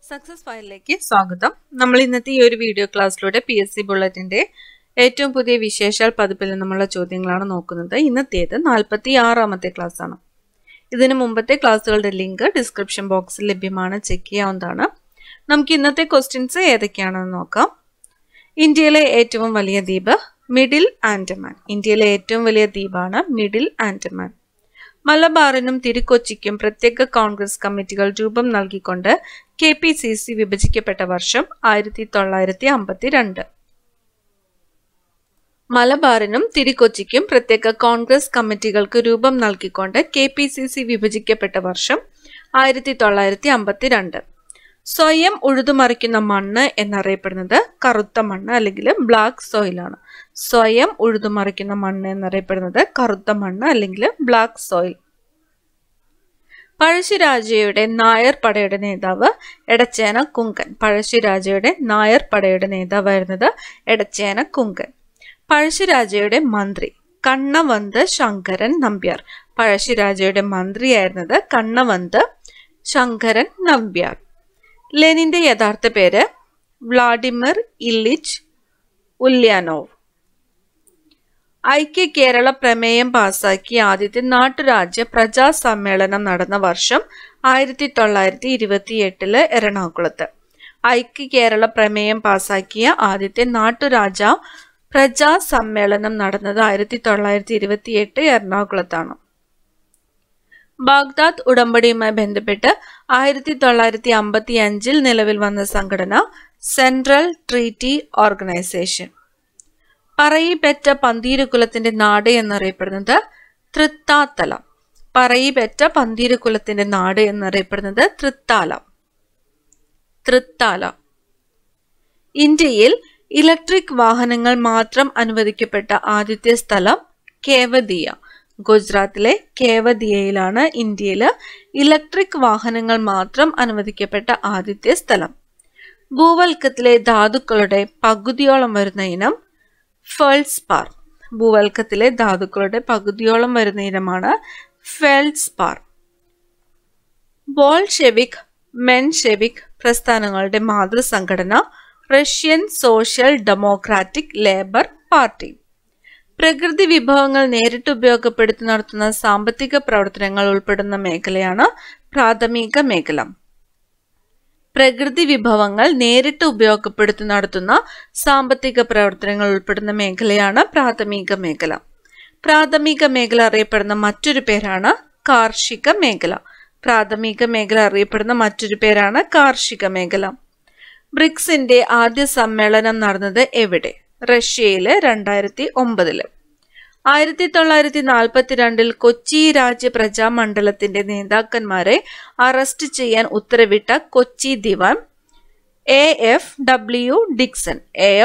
Success ഫയലിലേക്ക് സ്വാഗതം. നമ്മൾ ഇന്നത്തെ ഈ ഒരു വീഡിയോ ക്ലാസ്സിലൂടെ PSC ബുള്ളറ്റിന്റെ ഏറ്റവും പുതിയ വിശേഷാൽ പതിപ്പിൽ നിന്നുമുള്ള ചോദ്യങ്ങളാണ് നോക്കുന്നത്. ഇന്നത്തേത് 46ാമത്തെ ക്ലാസ് ആണ്. ഇതിനു മുമ്പത്തെ ക്ലാസ്സുകളുടെ ലിങ്ക് ഡിസ്ക്രിപ്ഷൻ ബോക്സിൽ ലഭ്യമാണ്, ചെക്ക് ചെയ്യാവുന്നതാണ്. നമുക്ക് ഇന്നത്തെ ക്വസ്റ്റ്യൻസ് ഏതൊക്കെയാണെന്ന് നോക്കാം. ഇന്ത്യയിലെ ഏറ്റവും വലിയ ദ്വീപ് മിഡിൽ ആൻഡമാൻ. ഇന്ത്യയിലെ ഏറ്റവും വലിയ ദ്വീപാണ് മിഡിൽ ആൻഡമാൻ. മലബാറിനും തിരുക്കൊച്ചിക്കും പ്രത്യേക കോൺഗ്രസ് കമ്മിറ്റികൾ രൂപം നൽകിക്കൊണ്ട് KPCC വിഭജിക്കപ്പെട്ട വർഷം 1952. മലബാറിനും തിരുക്കൊച്ചിക്കും പ്രത്യേക കോൺഗ്രസ് കമ്മിറ്റികൾക്ക് രൂപം നൽകിക്കൊണ്ട് KPCC വിഭജിക്കപ്പെട്ട വർഷം 1952. സ്വയം ഉഴുതുമറിക്കുന്ന മണ്ണ് എന്നറിയപ്പെടുന്നത് കറുത്ത മണ്ണ് അല്ലെങ്കിൽ ബ്ലാക്ക് സോയിൽ ആണ്. സ്വയം ഉഴുതുമറിക്കുന്ന മണ്ണ് എന്നറിയപ്പെടുന്നത് കറുത്ത മണ്ണ് അല്ലെങ്കിൽ ബ്ലാക്ക് സോയിൽ. പഴശ്ശിരാജയുടെ നായർ പടയുടെ നേതാവ് എടച്ചേന കുങ്കൻ. പഴശ്ശിരാജയുടെ നായർ പടയുടെ നേതാവായിരുന്നത് എടച്ചേന കുങ്കൻ. പഴശ്ശിരാജയുടെ മന്ത്രി കണ്ണവന്ത് ശങ്കരൻ നമ്പ്യാർ. പഴശ്ശിരാജയുടെ മന്ത്രിയായിരുന്നത് കണ്ണവന്ത് ശങ്കരൻ നമ്പ്യാർ. ലെനിന്റെ യഥാർത്ഥ പേര് വ്ളാഡിമിർ ഇല്ലിച്ച് ഉല്യാനോവ്. ഐക്യ കേരള പ്രമേയം പാസാക്കിയ ആദ്യത്തെ നാട്ടുരാജ്യ പ്രജാ സമ്മേളനം നടന്ന വർഷം 1928 എറണാകുളത്ത്. ഐക്യ കേരള പ്രമേയം പാസാക്കിയ ആദ്യത്തെ നാട്ടുരാജ്യ പ്രജാ സമ്മേളനം നടന്നത് 1928 എറണാകുളത്താണ്. ബാഗ്ദാദ് ഉടമ്പടിയുമായി ബന്ധപ്പെട്ട് 1955 നിലവിൽ വന്ന സംഘടന സെൻട്രൽ ട്രീറ്റി ഓർഗനൈസേഷൻ. പറയിപെറ്റ പന്തീരുകുലത്തിന്റെ നാട് എന്നറിയപ്പെടുന്നത് തൃത്താല. പറയിപെറ്റ പന്തീരുകുലത്തിന്റെ നാട് എന്നറിയപ്പെടുന്നത് തൃത്താല. ഇന്ത്യയിൽ ഇലക്ട്രിക് വാഹനങ്ങൾ മാത്രം അനുവദിക്കപ്പെട്ട ആദ്യത്തെ സ്ഥലം കേവദിയ. ഗുജറാത്തിലെ കേവദിയയിലാണ് ഇന്ത്യയിൽ ഇലക്ട്രിക് വാഹനങ്ങൾ മാത്രം അനുവദിക്കപ്പെട്ട ആദ്യത്തെ സ്ഥലം. ഭൂവൽക്കത്തിലെ ധാതുക്കളുടെ പകുതിയോളം വരുന്ന ഇനം ഫെൽസ്പാർ. ഭൂവൽക്കത്തിലെ ധാതുക്കളുടെ പകുതിയോളം വരുന്ന ഇനമാണ് ഫെൽസ്പാർ. ബോൾഷെവിക് മെൻഷെവിക് പ്രസ്ഥാനങ്ങളുടെ മാതൃസംഘടന Russian social democratic labour party. പ്രകൃതി വിഭവങ്ങൾ നേരിട്ട് ഉപയോഗപ്പെടുത്തി നടത്തുന്ന സാമ്പത്തിക പ്രവർത്തനങ്ങൾ ഉൾപ്പെടുന്ന മേഖലയാണ് പ്രാഥമിക മേഖല. പ്രകൃതി വിഭവങ്ങൾ നേരിട്ട് ഉപയോഗപ്പെടുത്തി നടത്തുന്ന സാമ്പത്തിക പ്രവർത്തനങ്ങൾ ഉൾപ്പെടുന്ന മേഖലയാണ് പ്രാഥമിക മേഖല. പ്രാഥമിക മേഖല അറിയപ്പെടുന്ന മറ്റൊരു പേരാണ് കാർഷിക മേഖല. പ്രാഥമിക മേഖല അറിയപ്പെടുന്ന മറ്റൊരു പേരാണ് കാർഷിക മേഖല. ബ്രിക്സിന്റെ ആദ്യ സമ്മേളനം നടന്നത് എവിടെ? റഷ്യയില് 2009. 1942 കൊച്ചി രാജ്യ പ്രജാമണ്ഡലത്തിന്റെ നേതാക്കന്മാരെ അറസ്റ്റ് ചെയ്യാൻ ഉത്തരവിട്ട കൊച്ചി ദിവാൻ AFW ഡിക്സൺ.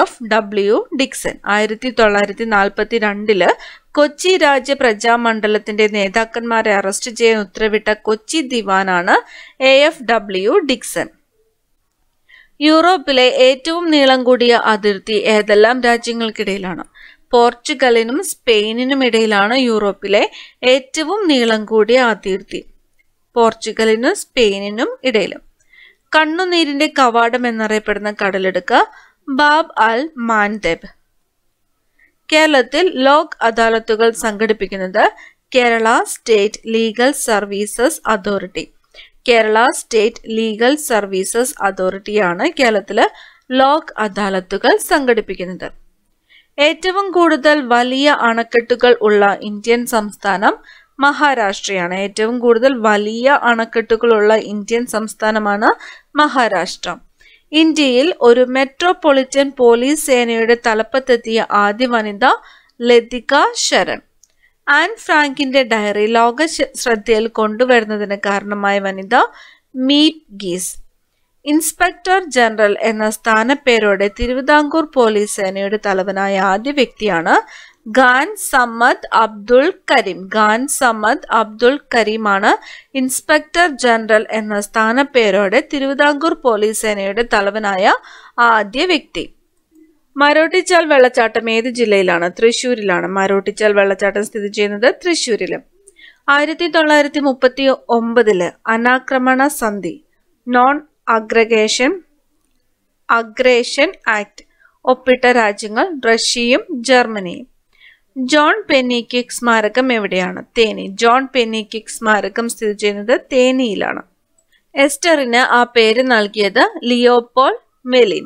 1942 കൊച്ചി രാജ്യ പ്രജാമണ്ഡലത്തിന്റെ നേതാക്കന്മാരെ അറസ്റ്റ് ചെയ്യാൻ ഉത്തരവിട്ട കൊച്ചി ദിവാനാണ് AFW ഡിക്സൺ. യൂറോപ്പിലെ ഏറ്റവും നീളം കൂടിയ അതിർത്തി ഏതെല്ലാം രാജ്യങ്ങൾക്കിടയിലാണ്? പോർച്ചുഗലിനും സ്പെയിനിനും ഇടയിലാണ് യൂറോപ്പിലെ ഏറ്റവും നീളം കൂടിയ അതിർത്തി. പോർച്ചുഗലിനും സ്പെയിനിനും ഇടയിലും. കണ്ണുനീരിന്റെ കവാടം എന്നറിയപ്പെടുന്ന കടലെടുക്ക് ബാബ് അൽ മാൻഡെബ്. കേരളത്തിൽ ലോക് അദാലത്തുകൾ സംഘടിപ്പിക്കുന്നത് Kerala state legal services authority. Kerala state legal services അതോറിറ്റിയാണ് കേരളത്തില് ലോക് അദാലത്തുകൾ സംഘടിപ്പിക്കുന്നത്. ഏറ്റവും കൂടുതൽ വലിയ അണക്കെട്ടുകൾ ഉള്ള ഇന്ത്യൻ സംസ്ഥാനം മഹാരാഷ്ട്രയാണ്. ഏറ്റവും കൂടുതൽ വലിയ അണക്കെട്ടുകളുള്ള ഇന്ത്യൻ സംസ്ഥാനമാണ് മഹാരാഷ്ട്ര. ഇന്ത്യയിൽ ഒരു മെട്രോപൊളിറ്റൻ പോലീസ് സേനയുടെ തലപ്പത്തെത്തിയ ആദ്യ വനിത ലതിക ശരൺ. ആൻ ഫ്രാങ്കിന്റെ ഡയറി ലോക ശ്രദ്ധയിൽ കൊണ്ടുവരുന്നതിന് കാരണമായ വനിത മീപ് ഗീസ്. ഇൻസ്പെക്ടർ ജനറൽ എന്ന സ്ഥാനപ്പേരോടെ തിരുവിതാംകൂർ പോലീസ് സേനയുടെ തലവനായ ആദ്യ വ്യക്തിയാണ് ഖാൻ സമ്മദ് അബ്ദുൾ കരീം. ഖാൻ സമ്മദ് അബ്ദുൾ കരീമാണ് ഇൻസ്പെക്ടർ ജനറൽ എന്ന സ്ഥാനപ്പേരോടെ തിരുവിതാംകൂർ പോലീസ് സേനയുടെ തലവനായ ആദ്യ വ്യക്തി. മരോട്ടിച്ചാൽ വെള്ളച്ചാട്ടം ഏത് ജില്ലയിലാണ്? തൃശ്ശൂരിലാണ്. മരോട്ടിച്ചാൽ വെള്ളച്ചാട്ടം സ്ഥിതി ചെയ്യുന്നത് തൃശ്ശൂരില്. 1939 അനാക്രമണ സന്ധി നോൺ അഗ്രേഷൻ ആക്ട് ഒപ്പിട്ട രാജ്യങ്ങൾ റഷ്യയും ജർമ്മനിയും. ജോൺ പെന്നിക്വിക് സ്മാരകം എവിടെയാണ്? തേനി. ജോൺ പെന്നിക്വിക് സ്മാരകം സ്ഥിതി ചെയ്യുന്നത് തേനിയിലാണ്. എസ്റ്ററിന് ആ പേര് നൽകിയത് ലിയോപോൾ മെലിൻ.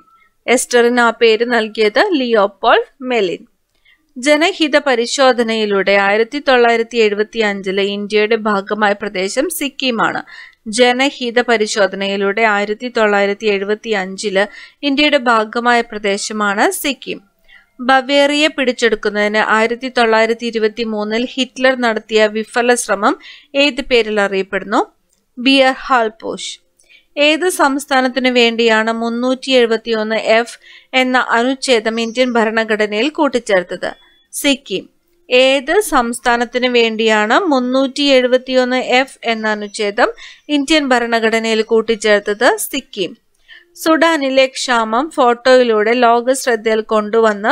ജനഹിത പരിശോധനയിലൂടെ 1975 ഇന്ത്യയുടെ ഭാഗമായ പ്രദേശം സിക്കിമാണ്. ജനഹിത പരിശോധനയിലൂടെ 1975 ഇന്ത്യയുടെ ഭാഗമായ പ്രദേശമാണ് സിക്കിം. ബവേറിയ പിടിച്ചെടുക്കുന്നതിന് 1923 ഹിറ്റ്ലർ നടത്തിയ വിഫല ശ്രമം ഏത് പേരിൽ അറിയപ്പെടുന്നു? ബിയർ ഹാൾപോഷ്. ഏത് സംസ്ഥാനത്തിനു വേണ്ടിയാണ് 371F എന്ന അനുച്ഛേദം ഇന്ത്യൻ ഭരണഘടനയിൽ കൂട്ടിച്ചേർത്തത്? സിക്കിം. ഏത് സംസ്ഥാനത്തിനു വേണ്ടിയാണ് 371F എന്ന അനുച്ഛേദം ഇന്ത്യൻ ഭരണഘടനയിൽ കൂട്ടിച്ചേർത്തത്? സിക്കിം. സുഡാനിലെ ക്ഷാമം ഫോട്ടോയിലൂടെ ലോക ശ്രദ്ധയിൽ കൊണ്ടുവന്ന്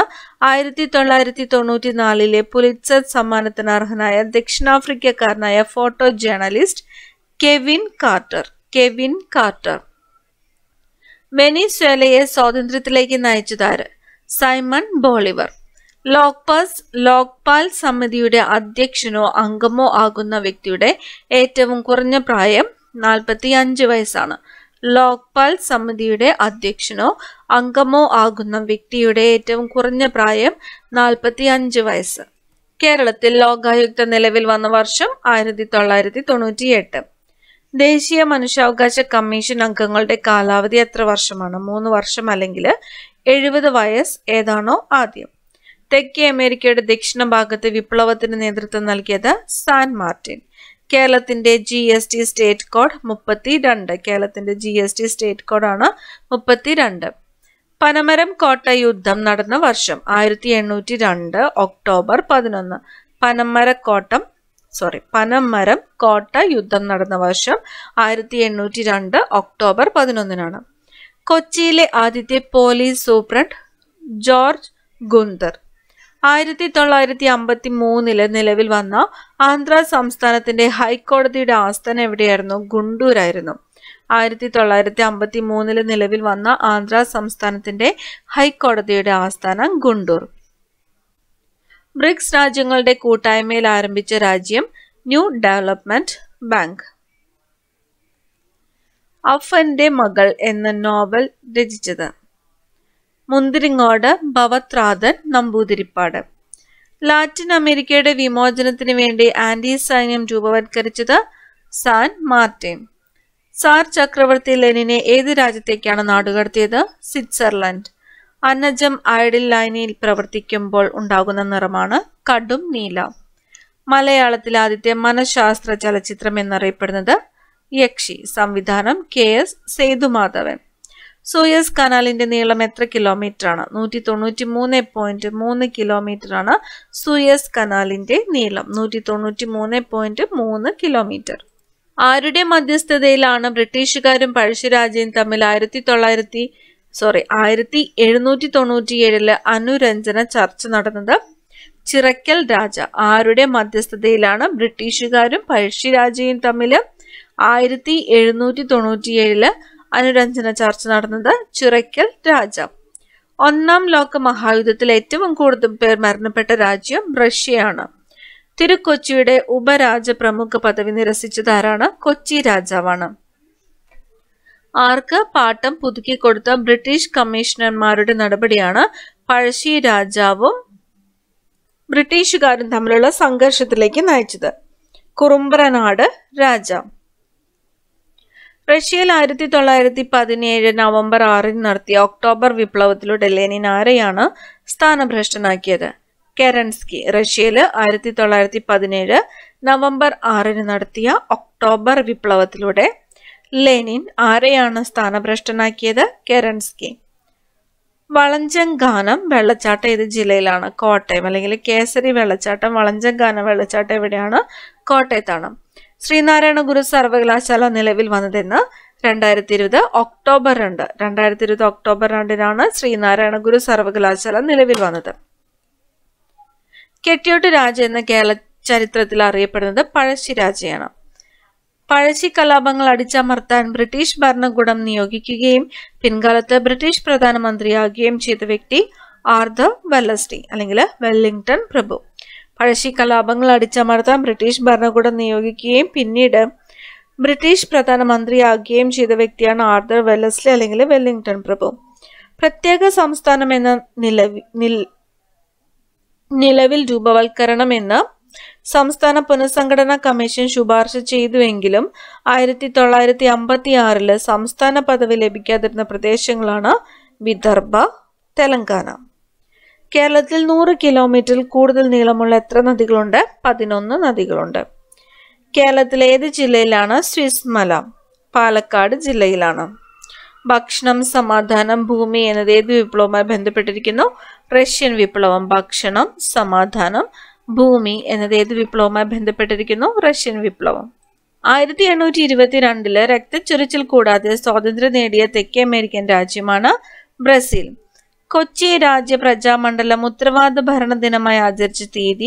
1994 പുലിറ്റ്സർ സമ്മാനത്തിന് അർഹനായ ദക്ഷിണാഫ്രിക്കക്കാരനായ ഫോട്ടോ ജേർണലിസ്റ്റ് കെവിൻ കാർട്ടർ. വെനിസ്വേലയെ സ്വാതന്ത്ര്യത്തിലേക്ക് നയിച്ചതാര്? Simon Bolivar. ലോക്പാൽ സമിതിയുടെ അധ്യക്ഷനോ അംഗമോ ആകുന്ന വ്യക്തിയുടെ ഏറ്റവും കുറഞ്ഞ പ്രായം 45 വയസ്സാണ്. ലോക്പാൽ സമിതിയുടെ അധ്യക്ഷനോ അംഗമോ ആകുന്ന വ്യക്തിയുടെ ഏറ്റവും കുറഞ്ഞ പ്രായം 45 വയസ്സ്. കേരളത്തിൽ ലോകായുക്ത നിലവിൽ വന്ന വർഷം 1998. ദേശീയ മനുഷ്യാവകാശ കമ്മീഷൻ അംഗങ്ങളുടെ കാലാവധി എത്ര വർഷമാണ്? 3 വർഷം അല്ലെങ്കിൽ 70 വയസ്സ് ഏതാണോ ആദ്യം. തെക്കേ അമേരിക്കയുടെ ദക്ഷിണ ഭാഗത്ത് വിപ്ലവത്തിന് നേതൃത്വം നൽകിയത് സാൻ മാർട്ടിൻ. കേരളത്തിന്റെ GST സ്റ്റേറ്റ് കോഡ് 32. കേരളത്തിന്റെ GST സ്റ്റേറ്റ് കോഡാണ് 32. പനമരം കോട്ട യുദ്ധം നടന്ന വർഷം 1802 ഒക്ടോബർ 11. പനമരം കോട്ട യുദ്ധം നടന്ന വർഷം 1802 ഒക്ടോബർ 11. കൊച്ചിയിലെ ആദ്യത്തെ പോലീസ് സൂപ്രണ്ട് ജോർജ് ഗുന്തർ. 1953 നിലവിൽ വന്ന ആന്ധ്ര സംസ്ഥാനത്തിന്റെ ഹൈക്കോടതിയുടെ ആസ്ഥാനം എവിടെയായിരുന്നു? ഗുണ്ടൂരായിരുന്നു. 1953 നിലവിൽ വന്ന ആന്ധ്ര സംസ്ഥാനത്തിന്റെ ഹൈക്കോടതിയുടെ ആസ്ഥാനം ഗുണ്ടൂർ. ബ്രിക്സ് രാജ്യങ്ങളുടെ കൂട്ടായ്മയിൽ ആരംഭിച്ച രാജ്യം ന്യൂ ഡെവലപ്മെന്റ് ബാങ്ക്. അഫന്റെ മകൾ എന്ന നോവൽ രചിച്ചത്? മുന്തിരിങ്ങോട് ഭവത്രാതൻ നമ്പൂതിരിപ്പാട്. ലാറ്റിൻ അമേരിക്കയുടെ വിമോചനത്തിന് വേണ്ടി ആന്റി സൈന്യം രൂപവത്കരിച്ചത്? San Martin. സാർ ചക്രവർത്തി ലെനിനെ ഏത് രാജ്യത്തേക്കാണ് നാടുകടത്തിയത്? സ്വിറ്റ്സർലൻഡ്. അന്നജം അയഡിൽ ലൈനിൽ പ്രവർത്തിക്കുമ്പോൾ ഉണ്ടാകുന്ന നിറമാണ് കടും നീല. മലയാളത്തിലെ ആദ്യത്തെ മനഃശാസ്ത്ര ചലച്ചിത്രം എന്നറിയപ്പെടുന്നത് യക്ഷി. സംവിധാനം KS സേതുമാധവൻ. സൂയസ് കനാലിന്റെ നീളം എത്ര കിലോമീറ്റർ ആണ്? 193.3 കിലോമീറ്റർ ആണ് സൂയസ് കനാലിന്റെ നീളം. 193.3 കിലോമീറ്റർ. ആരുടെ മധ്യസ്ഥതയിലാണ് ബ്രിട്ടീഷുകാരും പഴശ്ശിരാജയും തമ്മിൽ 1797 അനുരഞ്ജന ചർച്ച നടന്നത്? ചിറക്കൽ രാജ. ആരുടെ മധ്യസ്ഥതയിലാണ് ബ്രിട്ടീഷുകാരും പഴശ്ശിരാജയും തമ്മിൽ 1797 അനുരഞ്ജന ചർച്ച നടന്നത്? ചിറക്കൽ രാജ. ഒന്നാം ലോക മഹായുദ്ധത്തിൽ ഏറ്റവും കൂടുതൽ പേർ മരണപ്പെട്ട രാജ്യം റഷ്യയാണ്. തിരുക്കൊച്ചിയുടെ ഉപരാജ പ്രമുഖ പദവി നിരസിച്ചതാരാണ്? കൊച്ചി രാജാവാണ്. ആർക്ക് പാട്ടം പുതുക്കിക്കൊടുത്ത ബ്രിട്ടീഷ് കമ്മീഷണർമാരുടെ നടപടിയാണ് പഴശ്ശി രാജാവും ബ്രിട്ടീഷുകാരും തമ്മിലുള്ള സംഘർഷത്തിലേക്ക് നയിച്ചത്? കുറുമ്പ്രനാട് രാജ. റഷ്യയിൽ 1917 നവംബർ 6 നടത്തിയ ഒക്ടോബർ വിപ്ലവത്തിലൂടെ ലെനിൻ ആരെയാണ് സ്ഥാനഭ്രഷ്ടനാക്കിയത്? കെരൻസ്കി. റഷ്യയിൽ 1917 നവംബർ 6 നടത്തിയ ഒക്ടോബർ വിപ്ലവത്തിലൂടെ ലെനിൻ ആരെയാണ് സ്ഥാനഭ്രഷ്ടനാക്കിയത്? കെരൻസ്കി. വളഞ്ചങ്കാനം വെള്ളച്ചാട്ടം ഏത് ജില്ലയിലാണ്? കോട്ടയം. അല്ലെങ്കിൽ കേസരി വെള്ളച്ചാട്ടം, വളഞ്ചങ്കാനം വെള്ളച്ചാട്ടം എവിടെയാണ്? കോട്ടയത്താണ്. ശ്രീനാരായണ ഗുരു സർവകലാശാല നിലവിൽ വന്നതെന്ന്? 2020 ഒക്ടോബർ 2. 2020 ഒക്ടോബർ 2 ശ്രീനാരായണ ഗുരു സർവകലാശാല നിലവിൽ വന്നത്. കെട്ടിയോട്ട് രാജ എന്ന കേരള ചരിത്രത്തിൽ അറിയപ്പെടുന്നത് പഴശ്ശിരാജയാണ്. പഴശ്ശി കലാപങ്ങൾ അടിച്ചമർത്താൻ ബ്രിട്ടീഷ് ഭരണകൂടം നിയോഗിക്കുകയും പിൻകാലത്ത് ബ്രിട്ടീഷ് പ്രധാനമന്ത്രിയാകുകയും ചെയ്ത വ്യക്തി ആർതർ വെല്ലസ്ലി അല്ലെങ്കിൽ വെല്ലിംഗ്ടൺ പ്രഭു. പഴശ്ശി കലാപങ്ങൾ അടിച്ചമർത്താൻ ബ്രിട്ടീഷ് ഭരണകൂടം നിയോഗിക്കുകയും പിന്നീട് ബ്രിട്ടീഷ് പ്രധാനമന്ത്രിയാകുകയും ചെയ്ത വ്യക്തിയാണ് ആർതർ വെല്ലസ്ലി അല്ലെങ്കിൽ വെല്ലിംഗ്ടൺ പ്രഭു. പ്രത്യേക സംസ്ഥാനം എന്ന നിലവിൽ രൂപവൽക്കരണം എന്ന സംസ്ഥാന പുനഃസംഘടനാ കമ്മീഷൻ ശുപാർശ ചെയ്തുവെങ്കിലും 1956 സംസ്ഥാന പദവി ലഭിക്കാതിരുന്ന പ്രദേശങ്ങളാണ് വിദർഭ, തെലങ്കാന. കേരളത്തിൽ 100 കിലോമീറ്ററിൽ കൂടുതൽ നീളമുള്ള എത്ര നദികളുണ്ട്? 11 നദികളുണ്ട്. കേരളത്തിലെ ഏത് ജില്ലയിലാണ് സ്വിസ് മല? പാലക്കാട് ജില്ലയിലാണ്. ഭക്ഷണം, സമാധാനം, ഭൂമി എന്നത് ഏത് വിപ്ലവവുമായി ബന്ധപ്പെട്ടിരിക്കുന്നു? റഷ്യൻ വിപ്ലവം. ഭക്ഷണം, സമാധാനം, ഭൂമി എന്നത് ഏത് വിപ്ലവവുമായി ബന്ധപ്പെട്ടിരിക്കുന്നു? റഷ്യൻ വിപ്ലവം. 1822 രക്തച്ചൊരിച്ചിൽ കൂടാതെ സ്വാതന്ത്ര്യം നേടിയ തെക്കേ അമേരിക്കൻ രാജ്യമാണ് ബ്രസീൽ. കൊച്ചി രാജ്യ പ്രജാമണ്ഡലം ഉത്തരവാദ ഭരണ ദിനമായി ആചരിച്ച തീയതി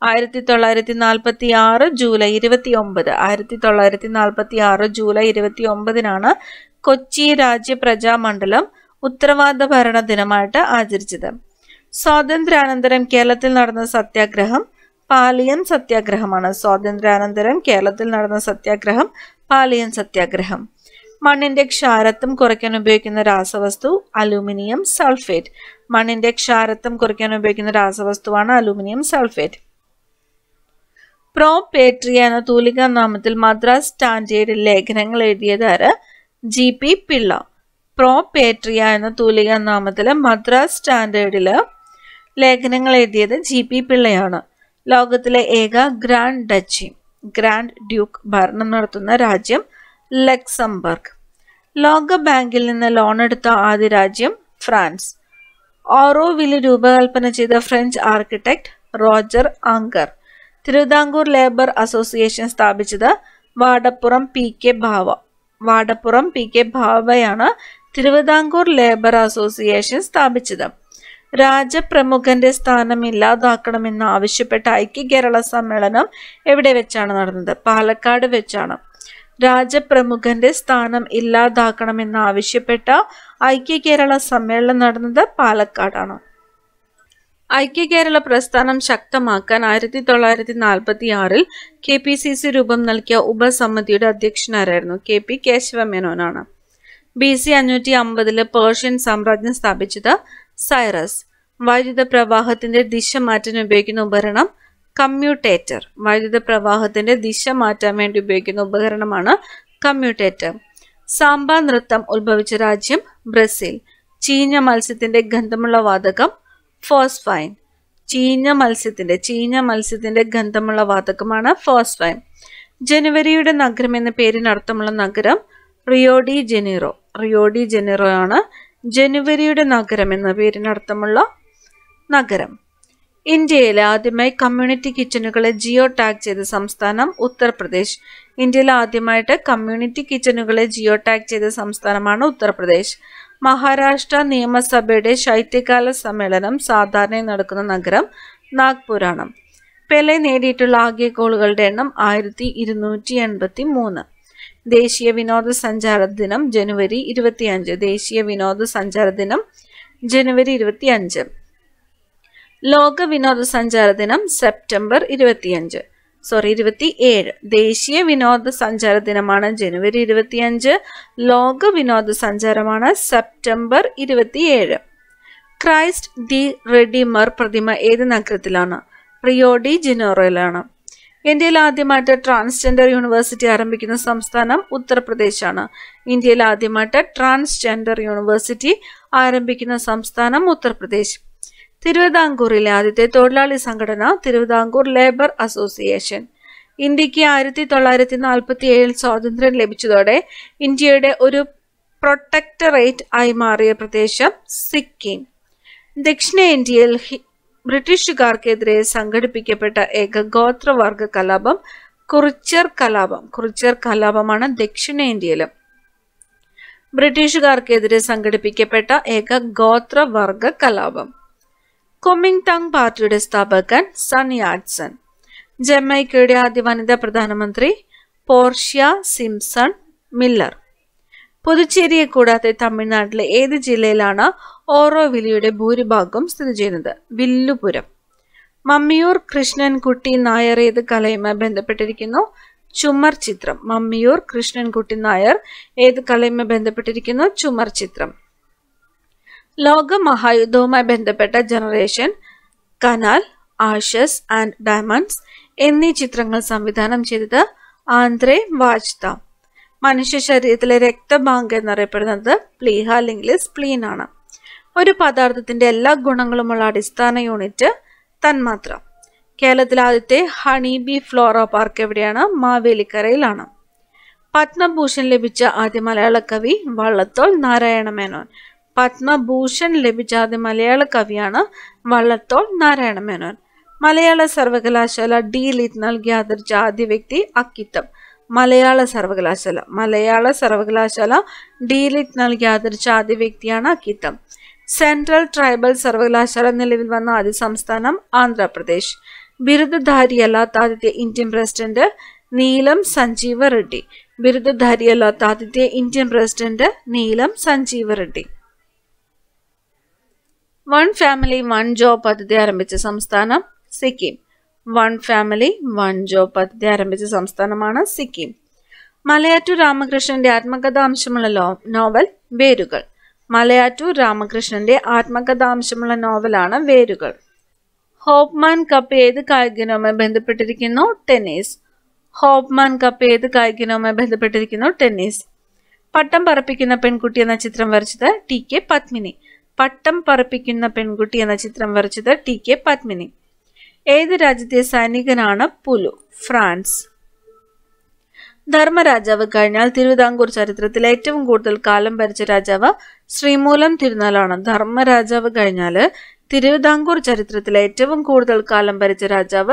1946 ജൂലൈ 29. 1946 ജൂലൈ 29 കൊച്ചി രാജ്യ പ്രജാമണ്ഡലം ഉത്തരവാദ ഭരണ ദിനമായിട്ട് ആചരിച്ചത്. സ്വാതന്ത്ര്യാനന്തരം കേരളത്തിൽ നടന്ന സത്യാഗ്രഹം പാലിയം സത്യാഗ്രഹമാണ്. സ്വാതന്ത്ര്യാനന്തരം കേരളത്തിൽ നടന്ന സത്യാഗ്രഹം പാലിയം സത്യാഗ്രഹം. മണ്ണിന്റെ ക്ഷാരത്വം കുറയ്ക്കാൻ ഉപയോഗിക്കുന്ന രാസവസ്തു അലൂമിനിയം സൾഫേറ്റ്. മണ്ണിന്റെ ക്ഷാരത്വം കുറയ്ക്കാൻ ഉപയോഗിക്കുന്ന രാസവസ്തുവാണ് അലൂമിനിയം സൾഫേറ്റ്. പ്രോ പേട്രിയ എന്ന തൂലികാ നാമത്തിൽ മദ്രാസ് സ്റ്റാൻഡേർഡ് ലേഖനങ്ങൾ എഴുതിയതാര്? GP പിള്ള. പ്രോ പേട്രിയ എന്ന തൂലികാ നാമത്തില് മദ്രാസ് സ്റ്റാൻഡേർഡില് ലേഖനങ്ങൾ എഴുതിയത് GP പിള്ളയാണ്. ലോകത്തിലെ ഏക ഗ്രാൻഡ് ഡ്യൂക്ക് ഭരണം നടത്തുന്ന രാജ്യം ലക്സംബർഗ്. ലോക ബാങ്കിൽ നിന്ന് ലോൺ എടുത്ത ആദ്യ രാജ്യം ഫ്രാൻസ്. ഓറോവില് രൂപകൽപ്പന ചെയ്ത French architect Roger Anger. Thiruvithamkoor labour association സ്ഥാപിച്ചത് വാടപ്പുറം PK ഭാവയാണ് തിരുവിതാംകൂർ ലേബർ അസോസിയേഷൻ സ്ഥാപിച്ചത്. രാജപ്രമുഖന്റെ സ്ഥാനം ഇല്ലാതാക്കണമെന്ന് ആവശ്യപ്പെട്ട ഐക്യ കേരള സമ്മേളനം എവിടെ വെച്ചാണ് നടന്നത്? പാലക്കാട് വെച്ചാണ്. രാജപ്രമുഖന്റെ സ്ഥാനം ഇല്ലാതാക്കണമെന്ന് ആവശ്യപ്പെട്ട ഐക്യ കേരള സമ്മേളനം നടന്നത് പാലക്കാടാണ്. ഐക്യ കേരള പ്രസ്ഥാനം ശക്തമാക്കാൻ 1946 KPCC രൂപം നൽകിയ ഉപസമിതിയുടെ അധ്യക്ഷനാരായിരുന്നു? KP കേശവമേനോനാണ്. BC 550 പേർഷ്യൻ സാമ്രാജ്യം സ്ഥാപിച്ചത് സൈറസ്. വൈദ്യുത പ്രവാഹത്തിന്റെ ദിശ മാറ്റാൻ ഉപയോഗിക്കുന്ന ഉപകരണം കമ്മ്യൂട്ടേറ്റർ. വൈദ്യുത പ്രവാഹത്തിന്റെ ദിശ മാറ്റാൻ വേണ്ടി ഉപയോഗിക്കുന്ന ഉപകരണമാണ് കമ്മ്യൂട്ടേറ്റർ. സാമ്പ നൃത്തം ഉത്ഭവിച്ച രാജ്യം ബ്രസീൽ. ചീഞ്ഞ മത്സ്യത്തിന്റെ ഗന്ധമുള്ള വാതകം ഫോസ്ഫൈൻ. ചീഞ്ഞ മത്സ്യത്തിന്റെ ഗന്ധമുള്ള വാതകമാണ് ഫോസ്ഫൈൻ. ജനുവരിയുടെ നഗരം എന്ന പേരിനർത്ഥമുള്ള നഗരം റിയോ ഡി ജനീറോ ആണ് ജനുവരിയുടെ നഗരം എന്ന പേരിനർത്ഥമുള്ള നഗരം. ഇന്ത്യയിൽ ആദ്യമായി കമ്മ്യൂണിറ്റി കിച്ചണുകളെ ജിയോ ടാഗ് ചെയ്ത സംസ്ഥാനം ഉത്തർപ്രദേശ്. ഇന്ത്യയിൽ ആദ്യമായിട്ട് കമ്മ്യൂണിറ്റി കിച്ചണുകളെ ജിയോ ടാഗ് ചെയ്ത സംസ്ഥാനമാണ് ഉത്തർപ്രദേശ്. മഹാരാഷ്ട്ര നിയമസഭയുടെ ശൈത്യകാല സമ്മേളനം സാധാരണ നടക്കുന്ന നഗരം നാഗ്പൂരാണ്. പെലെ നേടിയിട്ടുള്ള ആകെ ഗോളുകളുടെ എണ്ണം 1283. ദേശീയ വിനോദസഞ്ചാര ദിനം ജനുവരി 25. ദേശീയ വിനോദസഞ്ചാര ദിനം ജനുവരി 25. ലോക വിനോദസഞ്ചാര ദിനം സെപ്റ്റംബർ 27. ദേശീയ വിനോദസഞ്ചാര ദിനമാണ് ജനുവരി 25. ലോക വിനോദസഞ്ചാരമാണ് സെപ്റ്റംബർ 27. ക്രൈസ്റ്റ് ദി റെഡീമർ പ്രതിമ ഏത് നഗരത്തിലാണ്? റിയോ ഡി ജനീറോയിലാണ്. ഇന്ത്യയിൽ ആദ്യമായിട്ട് ട്രാൻസ്ജെൻഡർ യൂണിവേഴ്സിറ്റി ആരംഭിക്കുന്ന സംസ്ഥാനം ഉത്തർപ്രദേശാണ്. ഇന്ത്യയിൽ ആദ്യമായിട്ട് ട്രാൻസ്ജെൻഡർ യൂണിവേഴ്സിറ്റി ആരംഭിക്കുന്ന സംസ്ഥാനം ഉത്തർപ്രദേശ്. തിരുവിതാംകൂറിലെ ആദ്യത്തെ തൊഴിലാളി സംഘടന തിരുവിതാംകൂർ ലേബർ അസോസിയേഷൻ. ഇന്ത്യക്ക് 1947 സ്വാതന്ത്ര്യം ലഭിച്ചതോടെ ഇന്ത്യയുടെ ഒരു പ്രൊട്ടക്ടറേറ്റ് ആയി മാറിയ പ്രദേശം സിക്കിം. ദക്ഷിണേന്ത്യയിൽ ബ്രിട്ടീഷുകാർക്കെതിരെ സംഘടിപ്പിക്കപ്പെട്ട ഏക ഗോത്രവർഗ കലാപം കുറിച്യർ കലാപമാണ് ദക്ഷിണേന്ത്യയിൽ ബ്രിട്ടീഷുകാർക്കെതിരെ സംഘടിപ്പിക്കപ്പെട്ട ഏക ഗോത്രവർഗ കലാപം. കൊമിങ്താങ് പാർട്ടിയുടെ സ്ഥാപകൻ സൺ യാറ്റ് സെൻ. ജമൈക്കയുടെ ആദ്യ വനിതാ പ്രധാനമന്ത്രി പോർഷ്യ സിംസൺ മില്ലർ. പുതുച്ചേരിയെ കൂടാതെ തമിഴ്നാട്ടിലെ ഏത് ജില്ലയിലാണ് ഓറോവില്ലിയുടെ ഭൂരിഭാഗം സ്ഥിതി ചെയ്യുന്നത്? വില്ലുപുരം. മമ്മിയൂർ കൃഷ്ണൻകുട്ടി നായർ ഏത് കലയുമായി ബന്ധപ്പെട്ടിരിക്കുന്നു? ചുമർ ചിത്രം. മമ്മിയൂർ കൃഷ്ണൻകുട്ടി നായർ ഏത് കലയുമായി ബന്ധപ്പെട്ടിരിക്കുന്നു? ചുമർ ചിത്രം. ലോക മഹായുദ്ധവുമായി ബന്ധപ്പെട്ട generation, canal, ashes and diamonds എന്നീ ചിത്രങ്ങൾ സംവിധാനം ചെയ്തത് ആന്ദ്രേ വാജ്ത. മനുഷ്യ ശരീരത്തിലെ രക്തബാങ്ക് എന്നറിയപ്പെടുന്നത് പ്ലീഹ അല്ലെങ്കിൽ സ്പ്ലീൻ ആണ്. ഒരു പദാർത്ഥത്തിന്റെ എല്ലാ ഗുണങ്ങളുമുള്ള അടിസ്ഥാന യൂണിറ്റ് തന്മാത്ര. കേരളത്തിലെ ആദ്യത്തെ ഹണി ബി ഫ്ലോറ പാർക്ക് എവിടെയാണ്? മാവേലിക്കരയിലാണ്. പത്മഭൂഷൺ ലഭിച്ച ആദ്യ മലയാള കവി വള്ളത്തോൾ നാരായണ മേനോൻ. പത്മഭൂഷൺ ലഭിച്ച ആദ്യ മലയാള കവിയാണ് വള്ളത്തോൾ നാരായണ മേനോൻ. മലയാള സർവകലാശാല ഡി ലിറ്റ് നൽകി ആദരിച്ച ആദ്യ വ്യക്തി അക്കിത്തം. മലയാള സർവകലാശാല ഡി ലിറ്റ് നൽകി ആദരിച്ച ആദ്യ വ്യക്തിയാണ് അക്കിത്തം. സെൻട്രൽ ട്രൈബൽ സർവകലാശാല നിലവിൽ വന്ന ആദ്യ സംസ്ഥാനം ആന്ധ്രാപ്രദേശ്. ബിരുദധാരിയല്ലാത്ത ആദ്യത്തെ ഇന്ത്യൻ പ്രസിഡന്റ് നീലം സഞ്ജീവ റെഡ്ഡി. ബിരുദധാരിയല്ലാത്ത ആദ്യത്തെ Indian president Neelam Sanjiva Reddy. One family one job പദ്ധതി ആരംഭിച്ച സംസ്ഥാനം Sikkim. One family one job പദ്ധതി ആരംഭിച്ച സംസ്ഥാനമാണ് സിക്കിം. മലയാറ്റൂർ രാമകൃഷ്ണന്റെ ആത്മകഥാംശമുള്ള നോവൽ വേരുകൾ. മലയാറ്റൂർ രാമകൃഷ്ണന്റെ ആത്മകഥാംശമുള്ള നോവലാണ് വേരുകൾ. ഹോപ്പ്മാൻ കപ്പ് ഏത് കായികവുമായി ബന്ധപ്പെട്ടിരിക്കുന്നു? ടെന്നീസ്. ഹോപ്പ്മാൻ കപ്പ് ഏത് കായികവുമായി ബന്ധപ്പെട്ടിരിക്കുന്നു? ടെന്നീസ്. പട്ടം പറപ്പിക്കുന്ന പെൺകുട്ടി എന്ന ചിത്രം വരച്ചത് ടി കെ പത്മിനി. പട്ടം പറപ്പിക്കുന്ന പെൺകുട്ടി എന്ന ചിത്രം വരച്ചത് ടി കെ പത്മിനി. ഏത് രാജ്യത്തെ സൈനികനാണ് പുലു? ഫ്രാൻസ്. ധർമ്മരാജാവ് കഴിഞ്ഞാൽ തിരുവിതാംകൂർ ചരിത്രത്തിൽ ഏറ്റവും കൂടുതൽ കാലം ഭരിച്ച രാജാവ് ശ്രീമൂലം തിരുനാളാണ്. ധർമ്മരാജാവ് കഴിഞ്ഞാല് തിരുവിതാംകൂർ ചരിത്രത്തിൽ ഏറ്റവും കൂടുതൽ കാലം ഭരിച്ച രാജാവ്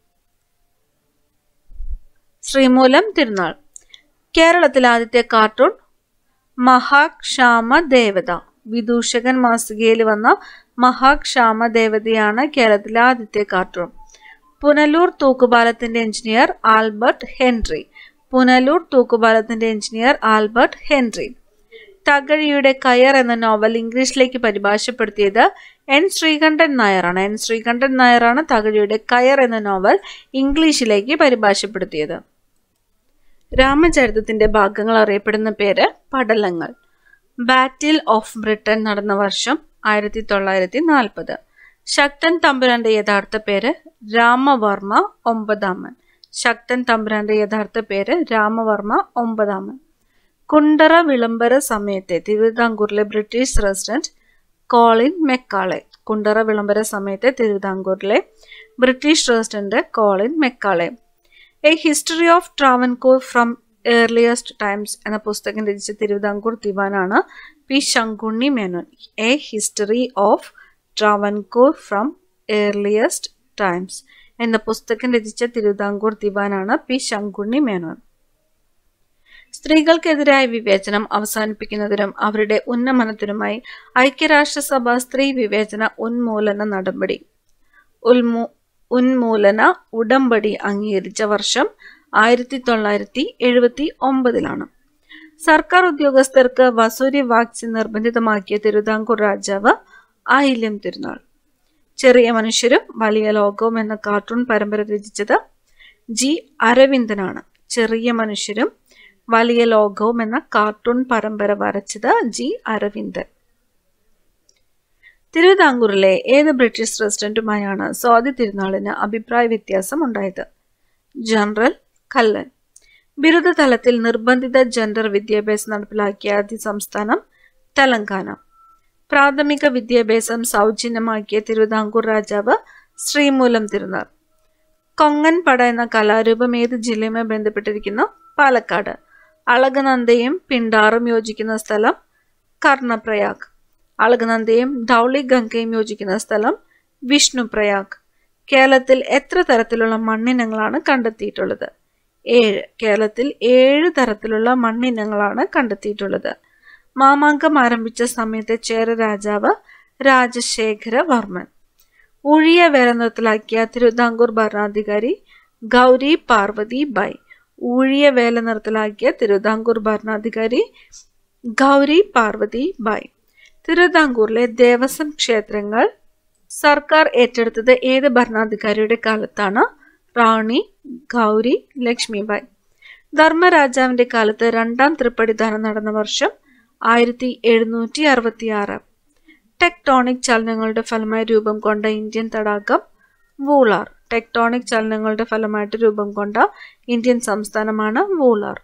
ശ്രീമൂലം തിരുനാൾ. കേരളത്തിലെ ആദ്യത്തെ കാർട്ടൂൺ മഹാക്ഷാമ ദേവത. വിദൂഷകൻ മാസികയിൽ വന്ന മഹാക്ഷാമ ദേവതയാണ് കേരളത്തിലെ ആദ്യത്തെ കാർട്ടൂൺ. പുനലൂർ തൂക്കുപാലത്തിന്റെ എഞ്ചിനീയർ ആൽബർട്ട് ഹെൻറി. പുനലൂർ തൂക്കുപാലത്തിന്റെ എഞ്ചിനീയർ ആൽബർട്ട് ഹെൻറി. തകഴിയുടെ കയർ എന്ന നോവൽ ഇംഗ്ലീഷിലേക്ക് പരിഭാഷപ്പെടുത്തിയത് എൻ ശ്രീകണ്ഠൻ നായരാണ്. എൻ ശ്രീകണ്ഠൻ നായരാണ് തകഴിയുടെ കയർ എന്ന നോവൽ ഇംഗ്ലീഷിലേക്ക് പരിഭാഷപ്പെടുത്തിയത്. രാമചരിതത്തിന്റെ ഭാഗങ്ങൾ അറിയപ്പെടുന്ന പേര് പടലങ്ങൾ. ബാറ്റിൽ ഓഫ് ബ്രിട്ടൻ നടന്ന വർഷം 1940. ശക്തൻ തമ്പുരാന്റെ യഥാർത്ഥ പേര് രാമവർമ്മ ഒമ്പതാമൻ. ശക്തൻ തമ്പുരാന്റെ യഥാർത്ഥ പേര് രാമവർമ്മ ഒമ്പതാമൻ. കുണ്ടറ വിളംബര സമയത്തെ തിരുവിതാംകൂറിലെ British resident Colin Macaulay. Kundara വിളംബര സമയത്തെ തിരുവിതാംകൂറിലെ British resident Colin Macaulay. A history of Travancore from earliest times എന്ന പുസ്തകം രചിച്ച തിരുവിതാംകൂർ ദിവാനാണ് P Sankunni Menon. A history of Travancore from earliest times എന്ന പുസ്തകം രചിച്ച തിരുവിതാംകൂർ ദിവാനാണ് പി ശങ്കുണ്ണി മേനോൻ. സ്ത്രീകൾക്കെതിരായ വിവേചനം അവസാനിപ്പിക്കുന്നതിനും അവരുടെ ഉന്നമനത്തിനുമായി ഐക്യരാഷ്ട്രസഭ സ്ത്രീ വിവേചന ഉന്മൂലന ഉടമ്പടി അംഗീകരിച്ച വർഷം 1979. സർക്കാർ ഉദ്യോഗസ്ഥർക്ക് വസൂരി വാക്സിൻ നിർബന്ധിതമാക്കിയ തിരുവിതാംകൂർ രാജാവ് ആയില്യം തിരുനാൾ. ചെറിയ മനുഷ്യരും വലിയ ലോകവും എന്ന കാർട്ടൂൺ പരമ്പര രചിച്ചത് ജി അരവിന്ദനാണ്. ചെറിയ മനുഷ്യരും വലിയ ലോകവും എന്ന കാർട്ടൂൺ പരമ്പര വരച്ചത് ജി അരവിന്ദൻ. തിരുവിതാംകൂറിലെ ഏത് ബ്രിട്ടീഷ് റെസിഡന്റുമായാണ് സ്വാതി തിരുനാളിന് അഭിപ്രായ വ്യത്യാസം ഉണ്ടായത്? ജനറൽ കല്ലൻ. ബിരുദതലത്തിൽ നിർബന്ധിത ജെൻഡർ വിദ്യാഭ്യാസം നടപ്പിലാക്കിയ ആദ്യ സംസ്ഥാനം തെലങ്കാന. പ്രാഥമിക വിദ്യാഭ്യാസം സൗജന്യമാക്കിയ തിരുവിതാംകൂർ രാജാവ് ശ്രീമൂലം തിരുനാൾ. കൊങ്ങൻ പട എന്ന കലാരൂപം ഏത് ജില്ലയുമായി ബന്ധപ്പെട്ടിരിക്കുന്നു? പാലക്കാട്. അളകനന്ദയും പിണ്ടാറും യോജിക്കുന്ന സ്ഥലം കർണപ്രയാഗ്. അളകനന്ദയും ധൗളി ഗംഗയും യോജിക്കുന്ന സ്ഥലം വിഷ്ണുപ്രയാഗ്. കേരളത്തിൽ എത്ര തരത്തിലുള്ള മണ്ണിനങ്ങളാണ് കണ്ടെത്തിയിട്ടുള്ളത്? 7. കേരളത്തിൽ 7 തരത്തിലുള്ള മണ്ണിനങ്ങളാണ് കണ്ടെത്തിയിട്ടുള്ളത്. മാമാങ്കം ആരംഭിച്ച സമയത്തെ ചേര രാജാവ് രാജശേഖര വർമ്മൻ. ഊഴിയ വേല നിർത്തലാക്കിയ തിരുവിതാംകൂർ ഭരണാധികാരി ഗൗരി പാർവതി ബായ്. ഊഴിയ വേല നിർത്തലാക്കിയ തിരുവിതാംകൂർ ഭരണാധികാരി ഗൗരി പാർവതി ബായ്. തിരുവിതാംകൂറിലെ ദേവസ്വം ക്ഷേത്രങ്ങൾ സർക്കാർ ഏറ്റെടുത്തത് ഏത് ഭരണാധികാരിയുടെ കാലത്താണ്? റാണി ഗൗരി ലക്ഷ്മിബായ്. ധർമ്മരാജാവിന്റെ കാലത്ത് രണ്ടാം തൃപ്പടിദാനം നടന്ന വർഷം 1766. ടെക്ടോണിക് ചലനങ്ങളുടെ ഫലമായി രൂപം കൊണ്ട ഇന്ത്യൻ തടാകം വൂളാർ. ടെക്ടോണിക് ചലനങ്ങളുടെ ഫലമായിട്ട് രൂപം കൊണ്ട ഇന്ത്യൻ സംസ്ഥാനമാണ് വൂളാർ.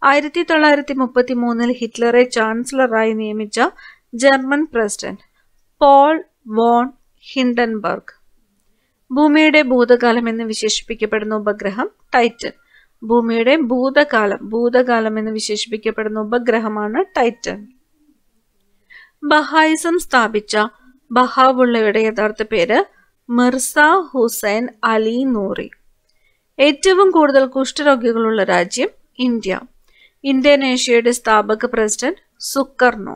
1933 ഹിറ്റ്ലറെ ചാൻസലറായി നിയമിച്ച German president Paul von Hindenburg. ഭൂമിയുടെ ഭൂതകാലം എന്ന് വിശേഷിപ്പിക്കപ്പെടുന്ന ഉപഗ്രഹം ടൈറ്റൻ. ഭൂമിയുടെ ഭൂതകാലം എന്ന് വിശേഷിപ്പിക്കപ്പെടുന്ന ഉപഗ്രഹമാണ് ടൈറ്റൻ. ബഹായിസം സ്ഥാപിച്ച ബഹാവുള്ളയുടെ യഥാർത്ഥ പേര് മിർസ ഹുസൈൻ അലി നൂറി. ഏറ്റവും കൂടുതൽ കുഷ്ഠരോഗികളുള്ള രാജ്യം ഇന്ത്യ. ഇന്തോനേഷ്യയുടെ സ്ഥാപക പ്രസിഡന്റ് സുകർണോ.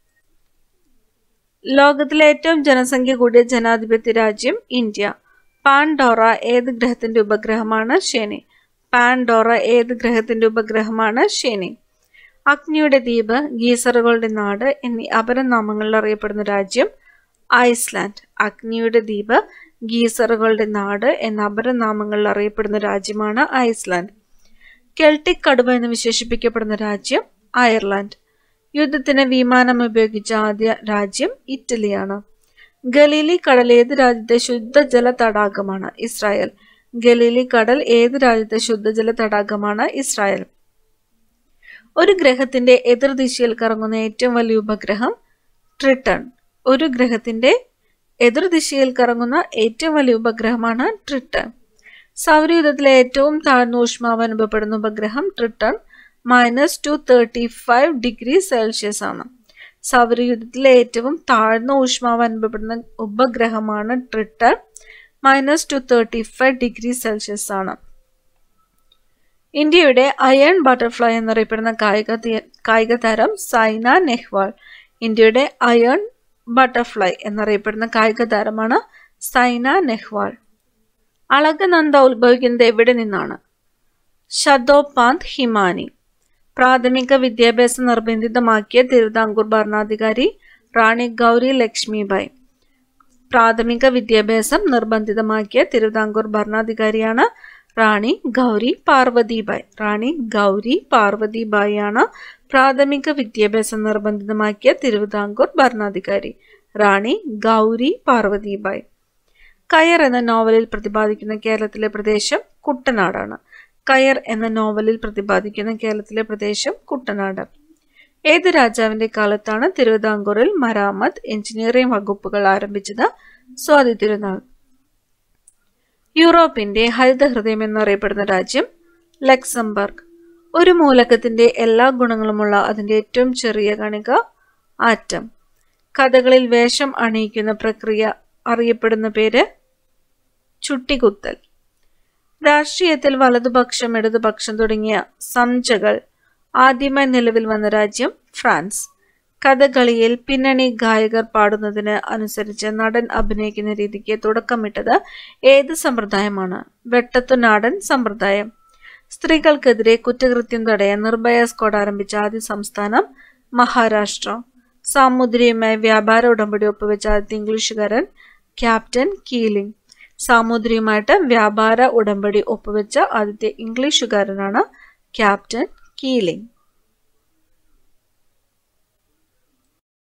ലോകത്തിലെ ഏറ്റവും ജനസംഖ്യ കൂടിയ ജനാധിപത്യ രാജ്യം ഇന്ത്യ. പാൻഡോറ ഏത് ഗ്രഹത്തിന്റെ ഉപഗ്രഹമാണ്? ശനി. പാൻഡോറ ഏത് ഗ്രഹത്തിന്റെ ഉപഗ്രഹമാണ്? ശനി. അഗ്നിയുടെ ദ്വീപ്, ഗീസറുകളുടെ നാട് എന്നീ അപരനാമങ്ങളിൽ അറിയപ്പെടുന്ന രാജ്യം ഐസ്ലാൻഡ്. അഗ്നിയുടെ ദ്വീപ്, ഗീസറുകളുടെ നാട് എന്ന അപരനാമങ്ങളിൽ അറിയപ്പെടുന്ന രാജ്യമാണ് ഐസ്ലാൻഡ്. കെൽട്ടിക് കടുവ എന്ന് വിശേഷിപ്പിക്കപ്പെടുന്ന രാജ്യം അയർലാൻഡ്. യുദ്ധത്തിന് വിമാനം ഉപയോഗിച്ച ആദ്യ രാജ്യം ഇറ്റലിയാണ്. ഗലീലി കടൽ ഏത് രാജ്യത്തെ ശുദ്ധജല തടാകമാണ്? ഇസ്രായേൽ. ഗലീലി കടൽ ഏത് രാജ്യത്തെ ശുദ്ധജല തടാകമാണ്? ഇസ്രായേൽ. ഒരു ഗ്രഹത്തിന്റെ എതിർദിശയിൽ കറങ്ങുന്ന ഏറ്റവും വലിയ ഉപഗ്രഹം ട്രിട്ടൺ. ഒരു ഗ്രഹത്തിന്റെ എതിർദിശയിൽ കറങ്ങുന്ന ഏറ്റവും വലിയ ഉപഗ്രഹമാണ് ട്രിട്ടൺ. സൗരയൂഥത്തിലെ ഏറ്റവും താഴ്ന്ന ഊഷ്മാവ് അനുഭവപ്പെടുന്ന ഉപഗ്രഹം ട്രിട്ടൺ -235 ഡിഗ്രി സെൽഷ്യസ് ആണ്. സൗരയൂഥത്തിലെ ഏറ്റവും താഴ്ന്ന ഊഷ്മാവ് അനുഭവപ്പെടുന്ന ഉപഗ്രഹമാണ് ട്രിട്ടൺ. -235 ഡിഗ്രി സെൽഷ്യസ് ആണ്. ഇന്ത്യയുടെ അയൺ ബട്ടർഫ്ലൈ എന്നറിയപ്പെടുന്ന കായിക താരം സൈന നെഹ്വാൾ. ഇന്ത്യയുടെ അയൺ ബട്ടർഫ്ലൈ എന്നറിയപ്പെടുന്ന കായിക താരമാണ് സൈന നെഹ്വാൾ. അളകനന്ദ ഉത്ഭവിക്കുന്നത് എവിടെ നിന്നാണ്? ശതോപാന്ത് ഹിമാനി. പ്രാഥമിക വിദ്യാഭ്യാസം നിർബന്ധിതമാക്കിയ തിരുവിതാംകൂർ ഭരണാധികാരി റാണി ഗൗരി ലക്ഷ്മിബായ്. പ്രാഥമിക വിദ്യാഭ്യാസം നിർബന്ധിതമാക്കിയ തിരുവിതാംകൂർ ഭരണാധികാരിയാണ് റാണി ഗൗരി പാർവതിബായ്. റാണി ഗൗരി പാർവതിബായ് ആണ് പ്രാഥമിക വിദ്യാഭ്യാസം നിർബന്ധിതമാക്കിയ തിരുവിതാംകൂർ ഭരണാധികാരി. റാണി ഗൗരി പാർവതിബായ്. കയർ എന്ന നോവലിൽ പ്രതിപാദിക്കുന്ന കേരളത്തിലെ പ്രദേശം കുട്ടനാടാണ്. കയർ എന്ന നോവലിൽ പ്രതിപാദിക്കുന്ന കേരളത്തിലെ പ്രദേശം കുട്ടനാട്. ഏത് രാജാവിന്റെ കാലത്താണ് തിരുവിതാംകൂറിൽ മരാമത്ത്, എഞ്ചിനീയറിംഗ് വകുപ്പുകൾ ആരംഭിച്ചത്? സ്വാതി തിരുനാൾ. യൂറോപ്പിന്റെ ഹരിതഹൃദയം എന്നറിയപ്പെടുന്ന രാജ്യം ലക്സംബർഗ്. ഒരു മൂലകത്തിന്റെ എല്ലാ ഗുണങ്ങളുമുള്ള അതിന്റെ ഏറ്റവും ചെറിയ കണിക ആറ്റം. കഥകളിൽ വേഷം അണിയിക്കുന്ന പ്രക്രിയ അറിയപ്പെടുന്ന പേര് ചുട്ടികുത്തൽ. രാഷ്ട്രീയത്തിൽ വലതുപക്ഷം, ഇടതുപക്ഷം തുടങ്ങിയ സംജ്ഞകൾ ആദ്യമായി നിലവിൽ വന്ന രാജ്യം ഫ്രാൻസ്. കഥകളിയിൽ പിന്നണി ഗായകർ പാടുന്നതിന് അനുസരിച്ച് നടൻ അഭിനയിക്കുന്ന രീതിക്ക് തുടക്കമിട്ടത് ഏത് സമ്പ്രദായമാണ്? വെട്ടത്തുനാടൻ സമ്പ്രദായം. സ്ത്രീകൾക്കെതിരെ കുറ്റകൃത്യം തടയാൻ നിർഭയ സ്ക്വാഡ് ആരംഭിച്ച ആദ്യ സംസ്ഥാനം മഹാരാഷ്ട്ര. സാമൂതിരിയുമായി വ്യാപാര ഉടമ്പടി ഒപ്പുവെച്ച ആദ്യത്തെ ഇംഗ്ലീഷുകാരൻ ക്യാപ്റ്റൻ കീലിംഗ്. സാമൂതിരിയുമായിട്ട് വ്യാപാര ഉടമ്പടി ഒപ്പുവെച്ച ആദ്യത്തെ ഇംഗ്ലീഷുകാരനാണ് ക്യാപ്റ്റൻ കീലിംഗ്.